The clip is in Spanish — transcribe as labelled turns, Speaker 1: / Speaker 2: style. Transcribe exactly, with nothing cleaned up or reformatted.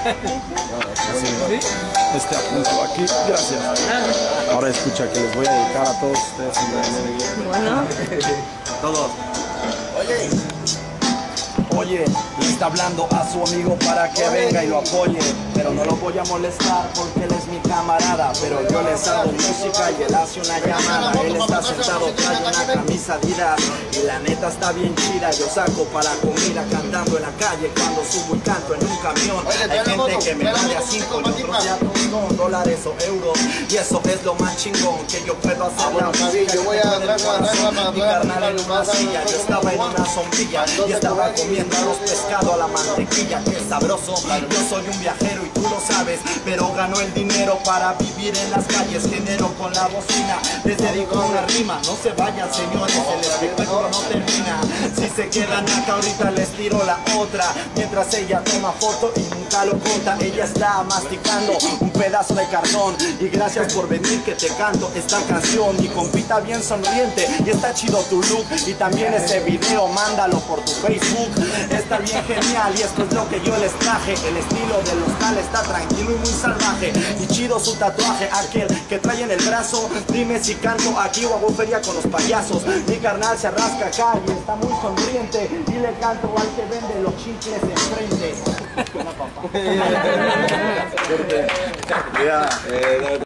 Speaker 1: Así, este apuntado aquí, gracias. Ahora escucha que les voy a dedicar a todos ustedes.
Speaker 2: Bueno.
Speaker 1: Todos. Oye. Oye, le está hablando a su amigo para que venga y lo apoye. Pero no lo voy a molestar porque él es mi camarada. Pero yo les hago música y él hace una llamada. Él está sentado, trae una camisa Adidas y la neta está bien chida. Yo saco para comida cantando en la calle cuando subo y canto en un camión. Hay gente que me vale a cinco y otros ya son dólares o euros. Y eso es lo más chingón que yo puedo hacer. La música yo voy a mi carnal en una silla. Yo estaba en una sombrilla y estaba comiendo arroz pescado a la mantequilla, qué sabroso. Yo soy un viajero y tú lo sabes, pero gano el dinero para vivir en las calles. Genero con la bocina, les dedico una rima. No se vayan señores, el espectáculo no termina. Si se quedan acá ahorita les tiro la otra. Mientras ella toma foto y nunca lo cuenta. Ella está masticando un pedazo de cartón. Y gracias por venir que te canto esta canción. Mi compita bien sonriente y está chido tu look. Y también ese video mándalo por tu Facebook. Está bien genial y esto es lo que yo les traje. El estilo del hostal está tranquilo y muy salvaje. Y chido su tatuaje, aquel que trae en el brazo. Dime si canto aquí o hago feria con los payasos. Mi carnal se rasca acá y está muy sonriente. Y le canto al que vende los chicles enfrente. Hola, papá.